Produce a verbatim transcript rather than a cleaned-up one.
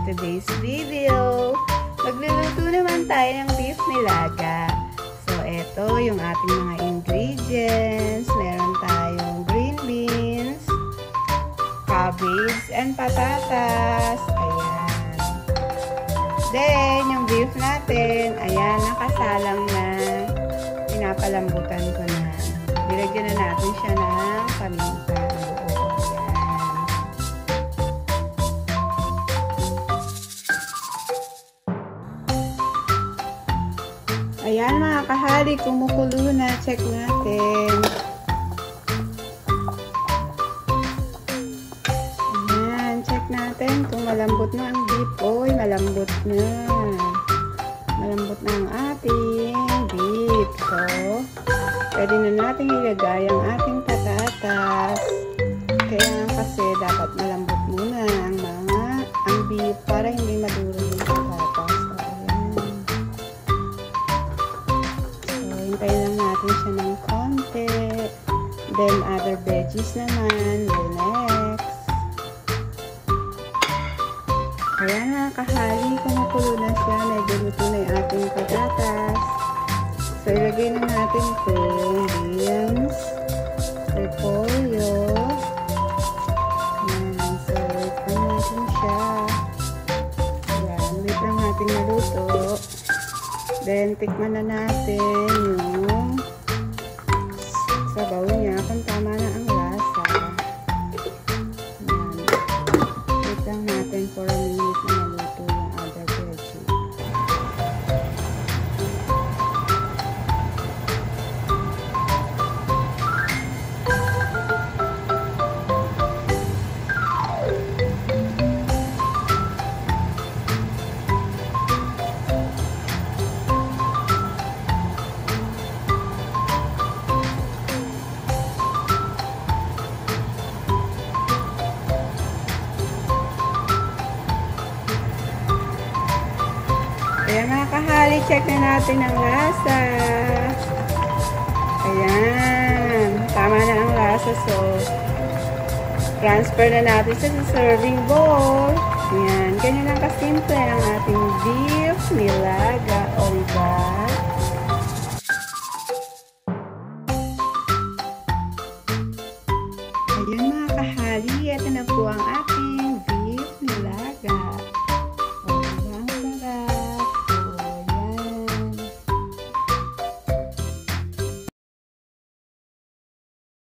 today's video. Magluluto naman tayo ng beef nilaga. So, eto yung ating mga ingredients. Meron tayong green beans, cabbage, and patatas. Ayan. Then, yung beef natin, ayan, nakasalang na. Pinapalambutan ko na. Nilagyan na natin siya ng paminta. Ayan mga kahali, kumukulo na. Check natin. Ayan, check natin kung malambot na ang beef. Oy, malambot na. Malambot na ang ating beef. So, pwede na natin ilagay ang ating patatas. Kaya kasi dapat malambot muna ang mga ang beef para hindi maduro yung patatas. Hintayin lang natin siya ng konti. Then, other veggies naman will next. Ayan mga kahali, kumukulo na siya. Medyo luto na yung ating patatas. So, ilagay na natin itong beans, repolyo. Ayan. So, wait lang natin siya. Ayan, wait lang natin maluto. Then, tikman na natin yung sabaw niya kung tama na ang lasa. Ayan. Wait lang natin for a minute na maluto yung other veggie. Ayan mga kahali, check na natin ang lasa. Ayan, tama na ang lasa. So, transfer na natin sa serving bowl. Ayan, ganyan lang kasimple ang ating beef nilaga o